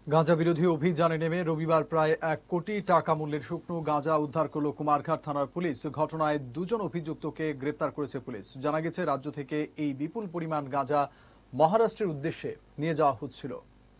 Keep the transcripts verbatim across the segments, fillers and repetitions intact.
গাঁজা বিরোধী অভিযানে নেমে রবিবার প্রায় এক কোটি টাকা মূল্যের শুকনো গাঁজা উদ্ধার করল কুমারঘাট থানার পুলিশ। ঘটনায় দুজন অভিযুক্তকে গ্রেপ্তার করেছে পুলিশ। জানা গেছে, রাজ্য থেকে এই বিপুল পরিমাণ গাঁজা মহারাষ্ট্রের উদ্দেশ্যে নিয়ে যাওয়া হচ্ছিল।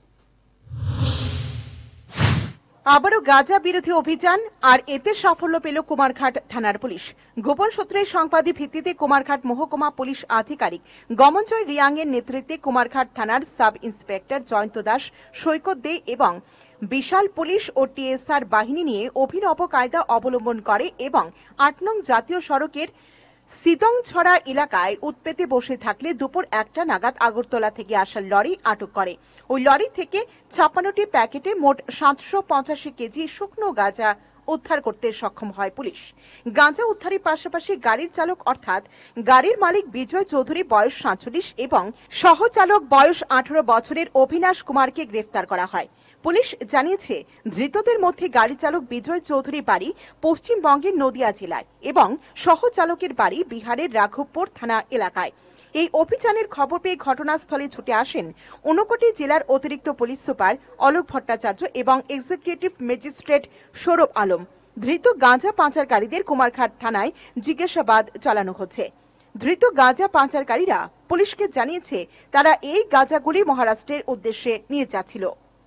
আবারও গাঁজা বিরোধী অভিযান, আর এতে সাফল্য পেল কুমারঘাট থানার পুলিশ। গোপন সূত্রের সংবাদের ভিত্তিতে কুমারঘাট মহকুমা পুলিশ আধিকারিক গমনজয় রিয়াং এর নেতৃত্বে কুমারঘাট থানার সাব ইন্সপেক্টর জয়ন্ত দাস, সৈকত দে এবং বিশাল পুলিশ ও টিএসআর বাহিনী নিয়ে অভিনব কায়দা অবলম্বন করে এবং আট নং জাতীয় সড়কের সিদংছড়া এলাকায় উৎপেতে বসে থাকলে দুপুর একটা নাগাদ আগরতলা থেকে আসা লরি আটক করে। ওই লরি থেকে ছাপ্পান্নটি প্যাকেটে মোট সাতশো পঁচাশি কেজি শুকনো গাঁজা উদ্ধার করতে সক্ষম হয় পুলিশ। গাঁজা উদ্ধারের পাশাপাশি গাড়ির চালক অর্থাৎ গাড়ির মালিক বিজয় চৌধুরী বয়স সাতচল্লিশ এবং সহচালক বয়স আঠারো বছরের অভিনাশ কুমারকে গ্রেফতার করা হয়। পুলিশ জানিয়েছে, ধৃতদের মধ্যে গাড়ি চালক বিজয় চৌধুরী বাড়ি পশ্চিমবঙ্গের নদিয়া জেলায় এবং সহচালকের বাড়ি বিহারের রাঘবপুর থানা এলাকায়। এই অভিযানের খবর পেয়ে ঘটনাস্থলে ছুটে আসেন ঊনকোটি জেলার অতিরিক্ত পুলিশ সুপার অলোক ভট্টাচার্য এবং এক্সিকিউটিভ ম্যাজিস্ট্রেট সৌরভ আলম। ধৃত গাঁজা পাচারকারীদের কুমারঘাট থানায় জিজ্ঞাসাবাদ চালানো হচ্ছে। ধৃত গাঁজা পাচারকারীরা পুলিশকে জানিয়েছে, তারা এই গাঁজাগুলি মহারাষ্ট্রের উদ্দেশ্যে নিয়ে যাচ্ছিল।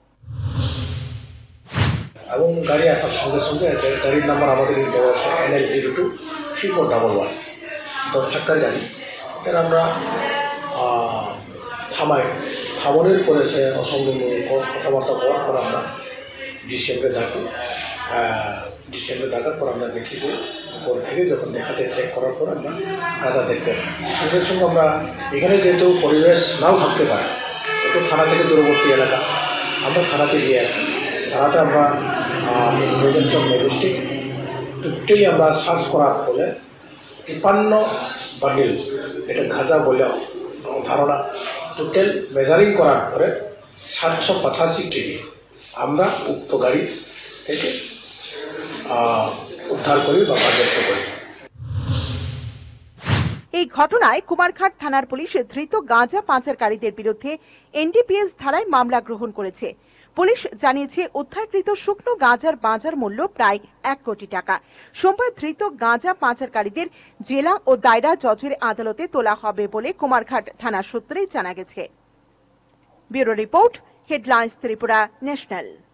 এবং গাড়ি আসার সঙ্গে সঙ্গে গাড়ির নাম্বার আমাদের দেওয়া আছে N L zero two three four double one দশ চাক্কার গাড়ি। এটা আমরা থামাই, থামানোর পরে সে অসংলগ্ন কথাবার্তা বলার পর আমরা ডিসেম্বরে ডাকি। ডিসেম্বরে ডাকার পর আমরা দেখি যে উপর থেকে যখন দেখা যায় চেক করার পর আমরা গাঁজা দেখতে পাই। সঙ্গে সঙ্গে আমরা এখানে যেহেতু পরিবেশ নাও থাকতে পারে, একটু থানা থেকে দূরবর্তী এলাকা, আমরা থানাতে গিয়ে আসি। থানাতে আমরা মেজেন্সন ম্যাজিস্ট্রেট টোটালি আমরা সার্চ করার ফলে তিপ্পান্ন বান্ডিল এটা গাঁজা বলে ধারণা, টোটাল মেজারিং করার পরে সাতশো পঁচাশি কেজি আমরা উক্ত গাড়ি থেকে উদ্ধার করি বা বাজেয়াপ্ত করি। এই ঘটনায় কুমারঘাট থানার পুলিশ ধৃত গাঁজা পাচারকারীদের বিরুদ্ধে এনডিপিএস ধারায় মামলা গ্রহণ করেছে। পুলিশ জানিয়েছে, উদ্ধারকৃত শুকনো গাঁজার বাজার মূল্য প্রায় এক কোটি টাকা। সোমবার ধৃত গাঁজা পাচারকারীদের জেলা ও দায়রা জজের আদালতে তোলা হবে বলে কুমারঘাট থানা সূত্রে জানা গেছে। Bureau report, headlines Tripura national.